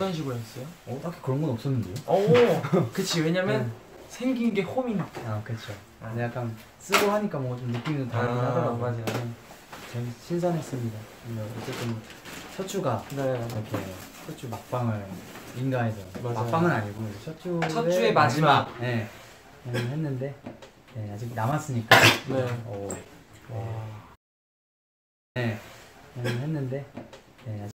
어떤 식으로 했어요? 딱히 그런 건 없었는데요? 오, 그치. 왜냐면 생긴 게 홈이니까. 아, 그쵸. 근데 약간 쓰고 하니까 뭔가 좀 느낌이 다르긴 하더라고요. 맞아요. 되게 신선했습니다. 근데 어쨌든 첫 주가 이렇게 첫 주 막방을 인가해서 막방은 아니고 첫 주의 마지막 했는데 아직 남았으니까 했는데